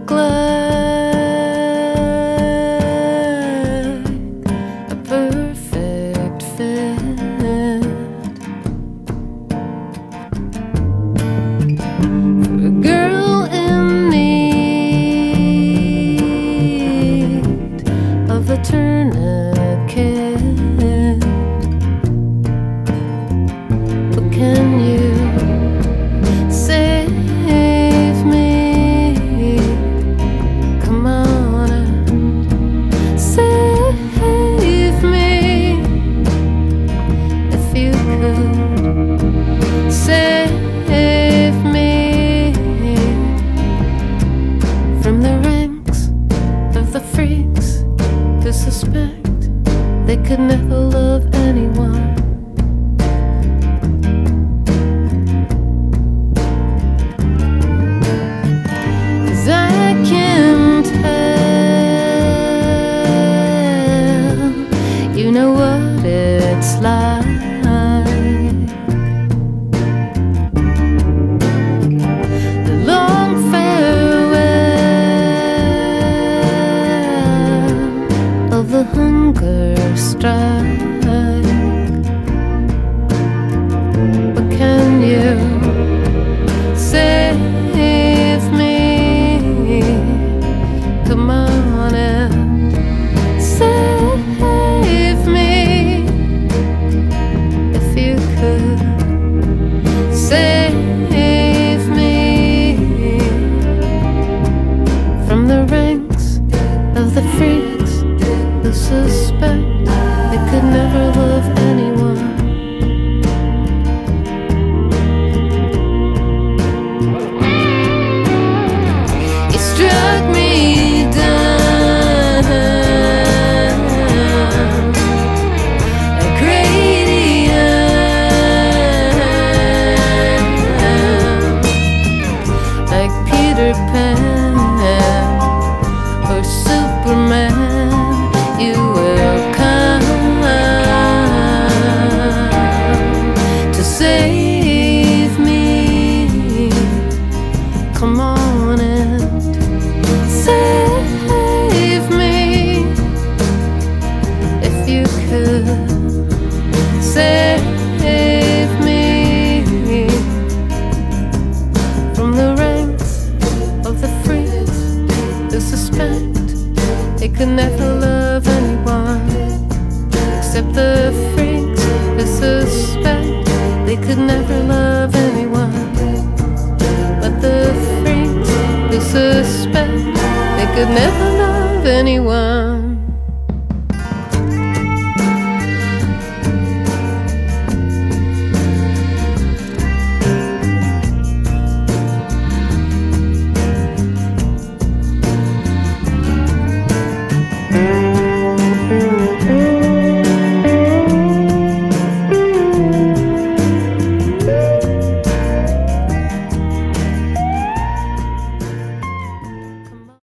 look like a perfect fit for a girl in need of a tourniquet. But can you save me? Come on and save me. If you could save me from the ranks of the freaks who suspect they could never love anyone. 'Cause I can tell you know what it's like. The long farewell of the hunger strike. But can you save me? Come on and save me. If you could save me from the ranks of the freaks who suspect they could never love anyone. You struck me down like radiant, like Peter Pan or Superman. You will come to save me. Come on and save me. If you could save me from the ranks of the freaks who suspect they could never love anyone, except the freaks who suspect they could never love anyone. But the freaks who suspect they could never love anyone.